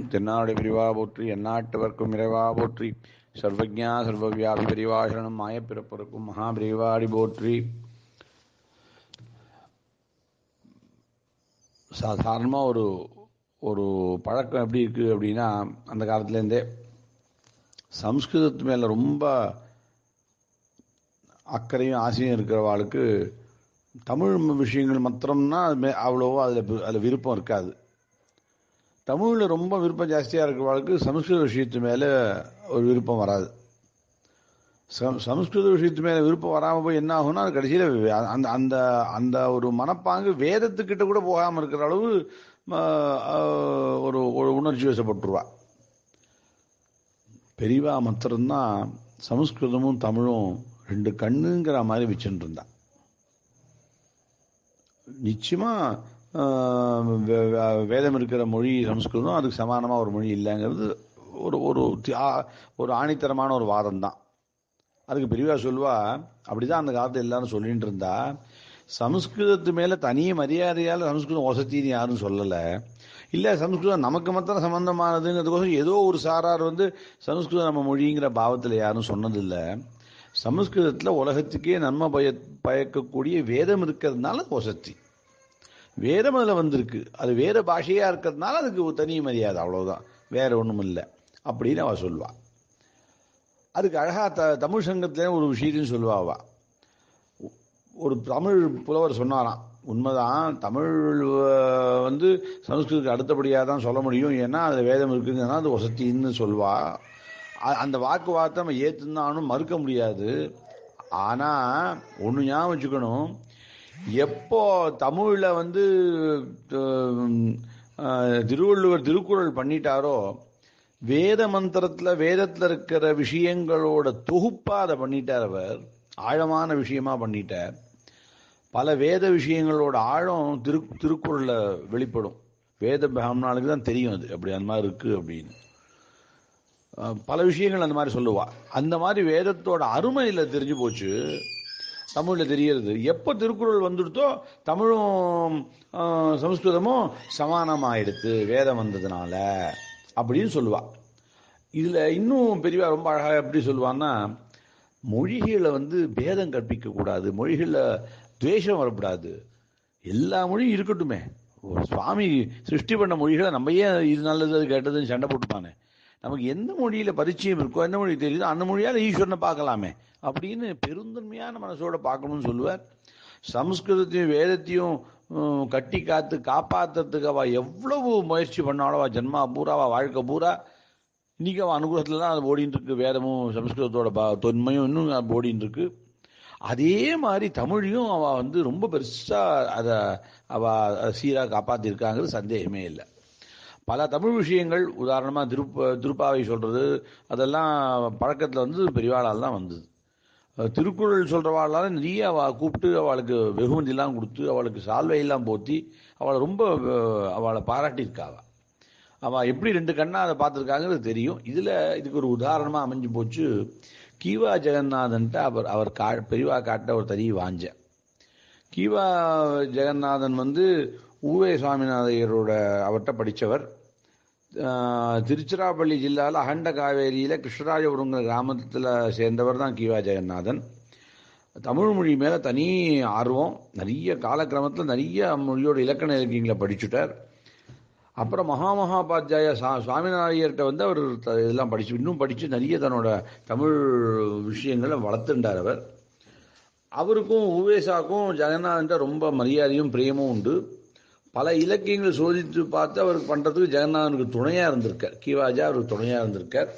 தென்னாடு பிரிவா போற்றி, எந்நாட்டவர்க்கும் இறைவா போற்றி, சர்வஜா சர்வவியாபி பரிவாசனம் மாயப்பிறப்பொருக்கும் மகாபிரிவாடி போற்றி. சாதாரணமாக ஒரு பழக்கம் எப்படி இருக்குது அப்படின்னா, அந்த காலத்துலேருந்தே சம்ஸ்கிருதத்து மேலே ரொம்ப அக்கறையும் ஆசையும் இருக்கிறவாளுக்கு தமிழ் விஷயங்கள் மாத்திரம்னா அவ்வளோவா அதில் விருப்பம் இருக்காது. தமிழில் ரொம்ப விருப்பம் ஜாஸ்தியாக இருக்கிறவாளுக்கு சமஸ்கிருத விஷயத்து மேலே ஒரு விருப்பம் வராது. சமஸ்கிருத விஷயத்து மேலே விருப்பம் வராமல் போய் என்ன ஆகும்னா, அது கடைசியில் அந்த அந்த அந்த ஒரு மனப்பாங்கு வேதத்துக்கிட்ட கூட போகாமல் இருக்கிற அளவு ஒரு உணர்ச்சி வசப்பட்டுருவா. பெரியவா மாத்திரம்தான் சமஸ்கிருதமும் தமிழும் ரெண்டு கண்ணுங்கிற மாதிரி வச்சுட்டு இருந்தா. நிச்சயமா வேதம் இருக்கிற மொழி சமஸ்கிருதம், அதுக்கு சமானமாக ஒரு மொழி இல்லைங்கிறது ஒரு ஆணித்தரமான ஒரு வாதம் தான். அதுக்கு பெரியவா சொல்லுவா, அப்படிதான் அந்த காலத்தில் எல்லாரும் சொல்லிட்டு இருந்தா. சமஸ்கிருதத்து மேலே தனி மரியாதையால் சமஸ்கிருதம் வசத்தின்னு யாரும் சொல்லலை. இல்லை, சமஸ்கிருதம் நமக்கு மாத்திரம் சம்பந்தமானதுங்கிறதுக்கோசம் ஏதோ ஒரு சாரார் சமஸ்கிருதம் நம்ம மொழிங்கிற பாவத்தில் யாரும் சொன்னதில்லை. சமஸ்கிருதத்தில் உலகத்துக்கே நன்மை பயக்கக்கூடிய வேதம் இருக்கிறதுனால வசத்தி. வேதம் அதில் வந்திருக்கு, அது வேற பாஷையா இருக்கிறதுனால அதுக்கு தனி மரியாதை, அவ்வளவுதான், வேற ஒன்றும் இல்லை அப்படின்னு அவ சொல்லுவா. அதுக்கு அழகா தமிழ் சங்கத்திலே ஒரு விஷயத்தையும் சொல்லுவாவா. ஒரு தமிழ் புலவர் சொன்னாராம், உண்மைதான், தமிழ் சமஸ்கிருதத்துக்கு அடுத்தபடியாக தான் சொல்ல முடியும், ஏன்னா அது வேதம் இருக்குங்கன்னா அது வசத்தின்னு சொல்லுவா. அந்த வாக்குவாதத்தை நம்ம ஏற்றுனாலும் மறுக்க முடியாது. ஆனால் ஒன்று ஞாபகம் வச்சுக்கணும், எப்போ தமிழில் திருவள்ளுவர் திருக்குறள் பண்ணிட்டாரோ, வேத மந்திரத்தில் வேதத்தில் இருக்கிற விஷயங்களோட தொகுப்பா அதை பண்ணிட்டார். அவர் ஆழமான விஷயமா பண்ணிட்டார். பல வேத விஷயங்களோட ஆழம் திருக்குறளில் வெளிப்படும். வேத பிராமணனுக்கு தான் தெரியும் அது அப்படி அந்த மாதிரி இருக்கு அப்படின்னு. பல விஷயங்கள் அந்த மாதிரி சொல்லுவா. அந்த மாதிரி வேதத்தோட அருமையில் தெரிஞ்சு போச்சு, தமிழில் தெரியறது. எப்போ திருக்குறள் வந்துடுத்தோ தமிழும் சமஸ்கிருதமும் சமானமாயிடுத்து வேதம் வந்ததுனால அப்படின்னு சொல்லுவா. இதில் இன்னும் பெரியவா ரொம்ப அழகாக எப்படி சொல்லுவான்னா, மொழிகளை பேதம் கற்பிக்க கூடாது, மொழிகளில் துவேஷம் வரக்கூடாது, எல்லா மொழியும் இருக்கட்டுமே. ஒரு சுவாமி சிருஷ்டி பண்ண மொழிகளை நம்ம ஏன் இது நல்லது அது கேட்டதுன்னு சண்டை போட்டுப்பானே. நமக்கு எந்த மொழியில் பரிச்சயம் இருக்கோ, எந்த மொழி தெரியுதோ அந்த மொழியால் ஈஸ்வரனை பார்க்கலாமே அப்படின்னு பெருந்தன்மையான மனசோட பார்க்கணும்னு சொல்லுவார். சமஸ்கிருதத்தையும் வேதத்தையும் கட்டி காத்து காப்பாற்றுறதுக்கு அவள் எவ்வளவு முயற்சி பண்ணாலும், அவள் ஜென்மா பூரா, அவள் வாழ்க்கை பூரா, இன்னைக்கு அவள் அனுகிரகத்தில் தான் அது ஓடின்னு இருக்கு. வேதமும் சமஸ்கிருதத்தோட தொன்மையும் இன்னும் ஓடின்னு இருக்கு. அதே மாதிரி தமிழையும் அவள் ரொம்ப பெருசாக அதை அவள் சீராக காப்பாற்றிருக்காங்கிறது சந்தேகமே இல்லை. பல தமிழ் விஷயங்கள், உதாரணமாக திருப்பாவை சொல்றது, அதெல்லாம் பழக்கத்தில் பெரியவாளால் தான் வந்தது. திருக்குறள் சொல்றவாளால நிறைய அவள் கூப்பிட்டு அவளுக்கு வெகுமதியெல்லாம் கொடுத்து அவளுக்கு சால்வையெல்லாம் போத்தி அவளை ரொம்ப அவளை பாராட்டியிருக்காவ. அவள் எப்படி ரெண்டு கண்ணா அதை பார்த்துருக்காங்கிறது தெரியும். இதுக்கு ஒரு உதாரணமாக அமைஞ்சு போச்சு. கீவா ஜெகநாதன்ட்டு அவர் பெரியவா காட்ட ஒரு தனி வாஞ்ச. கீவா ஜெகநாதன் ஊவே சுவாமிநாதையரோட அவர்கிட்ட படித்தவர். திருச்சிராப்பள்ளி ஜில்லாவில் அகண்ட காவேரியில் கிருஷ்ணராஜபுரங்கிற கிராமத்தில் சேர்ந்தவர் தான் கீவா ஜெகநாதன். தமிழ் மொழி மேலே தனி ஆர்வம், நிறைய காலக்கிரமத்தில் நிறைய மொழியோட இலக்கண இலக்கியங்களை படிச்சுட்டார். அப்புறம் மகாபாத்தியாய சுவாமிநாதையர்கிட்ட அவர் இதெல்லாம் இன்னும் படித்து நிறைய தன்னோட தமிழ் விஷயங்களை வளர்த்துட்டார். அவருக்கும் ஊவேசாக்கும் ஜெகநாதன்ட்ட ரொம்ப மரியாதையும் பிரியமும் உண்டு. பல இலக்கியங்கள் சோதித்து பார்த்து அவருக்கு பண்ணுறதுக்கு ஜெகநாதனுக்கு துணையாக இருந்திருக்கார். கீவாஜா அவருக்கு துணையாக இருந்திருக்கார்.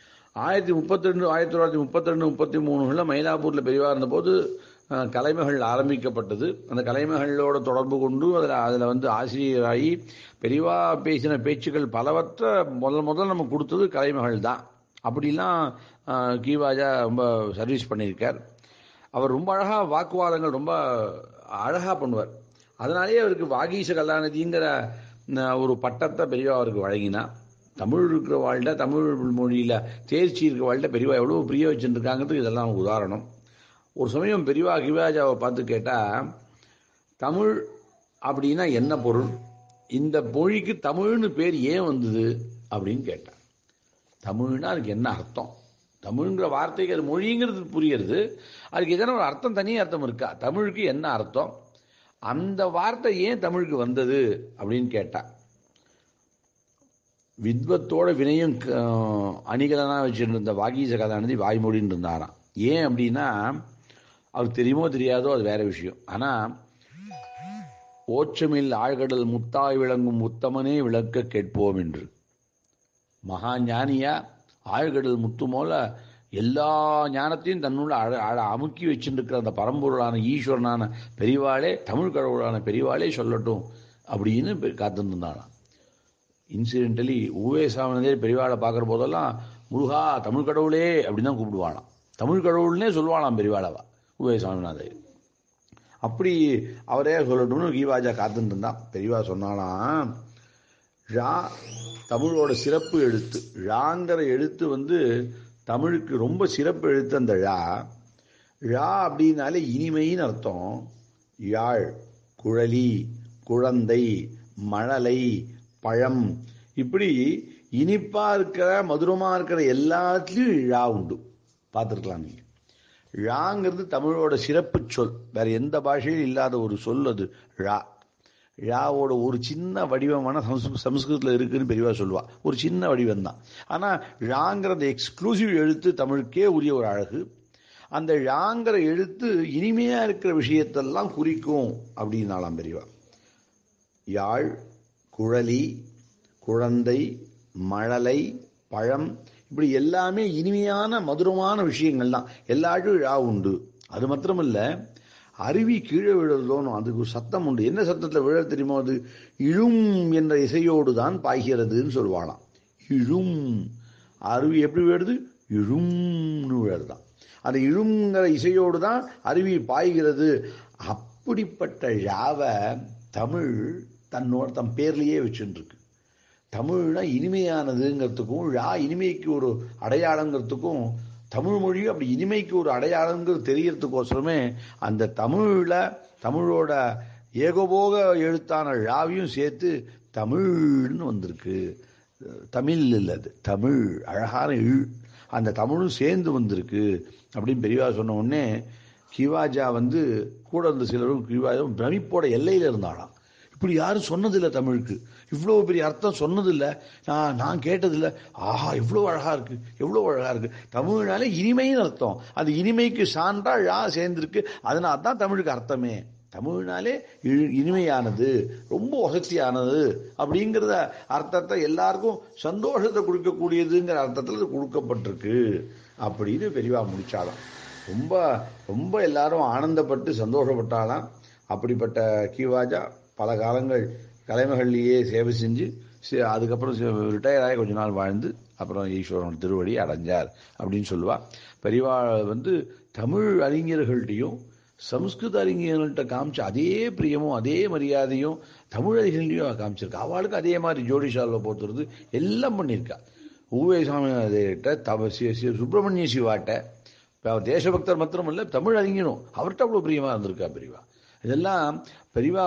1932-33 மயிலாப்பூரில் பெரியவா இருந்தபோது கலைமகள் ஆரம்பிக்கப்பட்டது. அந்த கலைமகளோட தொடர்பு கொண்டு அதில் ஆசிரியராகி பெரியவா பேசின பேச்சுக்கள் பலவற்றை முதல் நம்ம கொடுத்தது கலைமகள் தான். அப்படிலாம் கீவாஜா ரொம்ப சர்வீஸ் பண்ணியிருக்கார். அவர் ரொம்ப அழகாக வாக்குவாதங்கள் ரொம்ப அழகாக பண்ணுவார். அதனாலேயே அவருக்கு வாகீச கலாநிதிங்கிற ஒரு பட்டத்தை பெரியவா அவருக்கு வழங்கினா. தமிழ் இருக்கிற வாழ்கிட்ட, தமிழ் மொழியில் தேர்ச்சி இருக்கிற வாழ்கிட்ட பெரியவா எவ்வளோ பிரிய வச்சுருக்காங்கிறதுக்கு இதெல்லாம் நமக்கு உதாரணம். ஒரு சமயம் பெரியவா கிவாஜாவை பார்த்து கேட்டால், தமிழ் அப்படின்னா என்ன பொருள், இந்த மொழிக்கு தமிழ்னு பேர் ஏன் வந்தது அப்படின்னு கேட்டான். தமிழ்னா அதுக்கு என்ன அர்த்தம்? தமிழ்ங்கிற வார்த்தைக்கு அது மொழிங்கிறது புரியுறது, அதுக்கு எதனா ஒரு அர்த்தம், தனி அர்த்தம் இருக்கா? தமிழுக்கு என்ன அர்த்தம்? அந்த வார்த்தை ஏன் தமிழுக்கு வந்தது அப்படின்னு கேட்டா, வித்வத்தோட வினையும் அணிகலனா வச்சுருந்த வாகீச கதாநிதி வாய்மொழின்னு இருந்தாராம். ஏன் அப்படின்னா, அவருக்கு தெரியுமோ தெரியாதோ அது வேற விஷயம். ஆனா ஓச்சமில் ஆழ்கடல் முத்தாய் விளங்கும் உத்தமனே விளக்க கேட்போம் என்று மகா ஞானியா ஆழ்கடல் முத்து போல எல்லா ஞானத்தையும் தன்னுள்ள அமுக்கி வச்சுருக்கிற அந்த பரம்பொருளான ஈஸ்வரனான பெரிவாளே, தமிழ் கடவுளான பெரிவாளே சொல்லட்டும் அப்படின்னு காத்திருந்தாளாம். இன்சிடென்டலி ஊவே சாமினதே பெரிவாளை பார்க்குற போதெல்லாம் முருகா தமிழ் கடவுளே அப்படின்னு தான் கூப்பிடுவாளாம். தமிழ் கடவுள்னே சொல்லுவாளாம் பெரிவாளவா ஊவே சாமிநாதர். அப்படி அவரே சொல்லட்டும்னு கீவாஜா காத்துட்டு இருந்தான். பெரியவா சொன்னாலாம், ழா தமிழோட சிறப்பு எழுத்து. ழாங்கிற எழுத்து தமிழுக்கு ரொம்ப சிறப்பு எழுத்து. அந்த ழா அப்படின்னாலே இனிமைன்னு அர்த்தம். யாழ், குழலி, குழந்தை, மழலை, பழம், இப்படி இனிப்பா இருக்கிற மதுரமா இருக்கிற எல்லாத்துலயும் ழா உண்டு. பார்த்துருக்கலாம் நீங்க. ழாங்கிறது தமிழோட சிறப்பு சொல். வேற எந்த பாஷையும் இல்லாத ஒரு சொல் அது ழா. ழாவோட ஒரு சின்ன வடிவமான சமஸ்கிருதத்தில் இருக்குன்னு பெரியவா சொல்லுவா. ஒரு சின்ன வடிவம் தான். ஆனா ழாங்கிறது எக்ஸ்க்ளூசிவ் எழுத்து, தமிழுக்கே உரிய ஒரு அழகு. அந்த ழாங்கிற எழுத்து இனிமையா இருக்கிற விஷயத்தெல்லாம் குறிக்கும் அப்படின்னாலாம் பெரியவா. யாழ், குழலி, குழந்தை, மழலை, பழம், இப்படி எல்லாமே இனிமையான மதுரமான விஷயங்கள் தான். எல்லாருக்கும் ழா உண்டு. அது மாத்திரமில்ல, அருவி கீழே விழுறதோனும் அதுக்கு ஒரு சத்தம் உண்டு. என்ன சத்தத்தில் விழ தெரியுமோ? அது இழும் என்ற இசையோடு தான் பாய்கிறதுன்னு சொல்லுவாளாம். இழும். அருவி எப்படி விழுது? இழும்னு விழுறதுதான். அந்த இழுங்கிற இசையோடு தான் அருவி பாய்கிறது. அப்படிப்பட்ட ழாவை தமிழ் தம் பேர்லயே வச்சுருக்கு. தமிழ்னா இனிமையானதுங்கிறதுக்கும் ழா இனிமைக்கு ஒரு அடையாளங்கிறதுக்கும், தமிழ் மொழியும் அப்படி இனிமைக்கு ஒரு அடையாளங்கிறது தெரியறதுக்கோசரமே அந்த தமிழோட ஏகபோக எழுத்தான ழாவையும் சேர்த்து தமிழ்னு வந்திருக்கு. தமிழ் இல்லை, அது தமிழ். அழகான இழ். அந்த தமிழும் சேர்ந்து வந்திருக்கு அப்படின்னு பெரியவா சொன்ன உடனே கிவாஜா கூட இருந்த சிலரும் கிவாஜா பிரமிப்போட எல்லையில இருந்தாலாம். இப்படி யாரும் சொன்னதில்லை, தமிழுக்கு இவ்வளவு பெரிய அர்த்தம் சொன்னதில்லை, நான் கேட்டதில்லை. ஆஹா, எவ்வளவு அழகா இருக்கு, எவ்வளவு அழகா இருக்கு. தமிழ்னாலே இனிமைன்னு அர்த்தம். அந்த இனிமைக்கு சான்றா ழா சேர்ந்திருக்கு. அதனால தான் தமிழுக்கு அர்த்தமே. தமிழ்னாலே இனிமையானது, ரொம்ப வசதியானது அப்படிங்கிறத அர்த்தத்தை, எல்லாருக்கும் சந்தோஷத்தை கொடுக்கக்கூடியதுங்கிற அர்த்தத்தில் கொடுக்கப்பட்டிருக்கு அப்படின்னு பெரியவா முடிச்சாலாம். ரொம்ப ரொம்ப எல்லாரும் ஆனந்தப்பட்டு சந்தோஷப்பட்டாலாம். அப்படிப்பட்ட கீவாஜா பல காலங்கள் கலைமகள்லேயே சேவை செஞ்சு அதுக்கப்புறம் ரிட்டையர் ஆகி கொஞ்ச நாள் வாழ்ந்து அப்புறம் ஈஸ்வரன் திருவடி அடைஞ்சார் அப்படின்னு சொல்லுவா. பெரியவா தமிழ் அறிஞர்கள்ட்டையும் சம்ஸ்கிருத அறிஞர்கள்ட்ட காமிச்ச அதே பிரியமும் அதே மரியாதையும் தமிழ் அறிஞர்களையும் காமிச்சிருக்கா. அவளுக்கு அதே மாதிரி ஜோடிஷாலில் போத்துறது எல்லாம் பண்ணியிருக்கா. ஊவே சாமிநாதர்கிட்ட, சுப்பிரமணிய சிவாட்ட, தேசபக்தர் மாத்திரம் இல்லை, தமிழ் அறிஞரும் அவர்கிட்ட அவ்வளோ பிரியமாக இருந்திருக்கா பெரியவா. இதெல்லாம் பெரியவா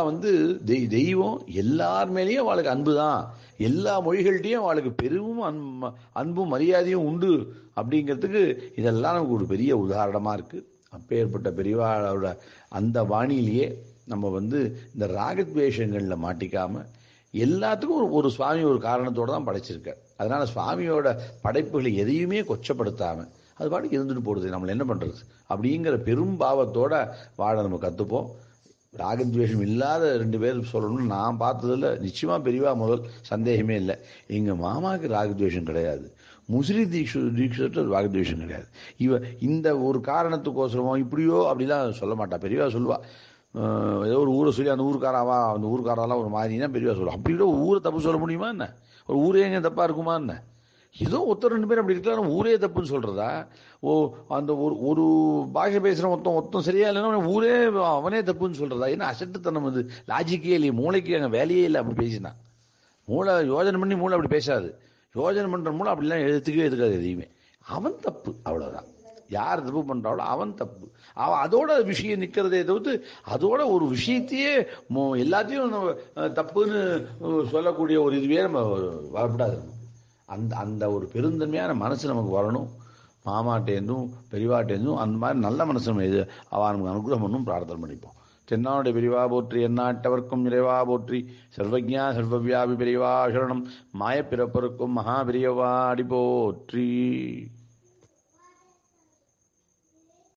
தெய்வம் எல்லார் மேலேயும் அவளுக்கு அன்பு தான். எல்லா மொழிகள்கிட்டையும் அவளுக்கு பெரும் அன்பும் மரியாதையும் உண்டு அப்படிங்கிறதுக்கு இதெல்லாம் நமக்கு ஒரு பெரிய உதாரணமாக இருக்குது. அப்பேற்பட்ட பெரியவாளோட அந்த வாணியிலேயே நம்ம இந்த ராகத்வேஷங்களில் மாட்டிக்காமல் எல்லாத்துக்கும் ஒரு சுவாமி ஒரு காரணத்தோடு தான் படைச்சிருக்கார். அதனால் சுவாமியோட படைப்புகளை எதையுமே கொச்சப்படுத்தாமல் அது பாட்டுக்கு இருந்துட்டு போடுது. நம்மளை என்ன பண்ணுறது அப்படிங்கிற பெரும் பாவத்தோட வாழ நம்ம கற்றுப்போம். ராகத்வேஷம் இல்லாத 2 பேர் சொல்லணும்னு நான் பார்த்ததில் நிச்சயமாக பெரியவா முதல், சந்தேகமே இல்லை. எங்கள் மாமாவுக்கு ராகத்வேஷம் கிடையாது, முசிறி தீட்சிதர் ராகத்வேஷம் கிடையாது. இந்த ஒரு காரணத்துக்கோசரமோ இப்படியோ அப்படிலாம் சொல்ல மாட்டா. பெரியவா சொல்லுவா, ஏதோ ஒரு ஊரை சொல்லி அந்த ஊருக்காராவா, அந்த ஊருக்காரெல்லாம் ஒரு மாதிரினா பெரியவா சொல்லுவா. அப்படி கூட ஊரை தப்பு சொல்ல முடியுமா என்ன? ஒரு ஊரே எங்க தப்பாக இருக்குமா என்ன? ஏதோ 1-2 பேர் அப்படி இருக்கலாம், ஊரே தப்புன்னு சொல்றதா? அந்த ஒரு பாஷை பேசுகிறவன் ஒருத்தன் சரியா இல்லைன்னா ஊரே அவனே தப்புன்னு சொல்றதா? என்ன அசட்டுத்தனம் அது? லாஜிக்கே இல்லையே, மூளைக்கு அங்கே வேலையே இல்லை அப்படி பேசினா. மூளை யோஜனை பண்ணி மூளை அப்படி பேசாது. யோஜனை பண்ற மூளை அப்படிலாம் எடுத்துக்கவே எடுக்காது எதையுமே. அவன் தப்பு, அவ்வளவுதான். யார் தப்பு பண்றாளோ அவன் தப்பு. அவன் அதோட விஷயம் நிக்கிறதே தவிர்த்து அதோட ஒரு விஷயத்தையே எல்லாத்தையும் தப்புன்னு சொல்லக்கூடிய ஒரு இதுவே நம்ம வரக்கூடாது. அந்த அந்த ஒரு பெருந்தன்மையான மனசு நமக்கு வரணும். மாமாட்டேந்தும் பெரியவாட்டேந்தும் அந்த மாதிரி நல்ல மனசு நம்ம இது அவன் நமக்கு அனுகிரகம் பண்ணும் பிரார்த்தனை பண்ணிப்போம். தென்னாவுடைய பெரிவா போற்றி, எந்நாட்டவர்க்கும் இறைவா போற்றி, சர்வஜா சர்வவியாபி பெரியவா சரணம், மாயப்பிறப்பருக்கும் மகா பெரியவா அடி போற்றி.